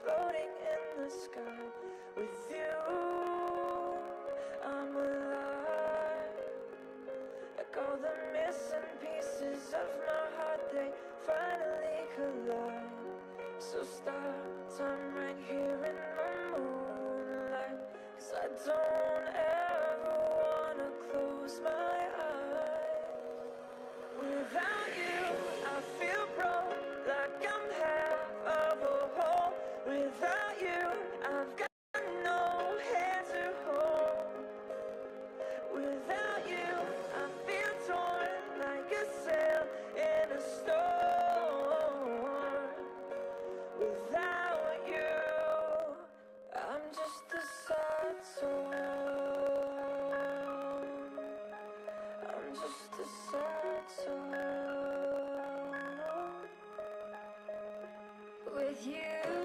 floating in the sky. With you, I'm alive. Like all the missing pieces of my heart, they finally collide. So stop time right here in the moonlight, 'cause I don't ever wanna close my eyes. Without you, I feel broke, like I'm half of a whole. Without you, I've got no hand to hold. Without you, I feel torn like a sail in a storm. Without you, I'm just a sad song. I'm just a sad song. With you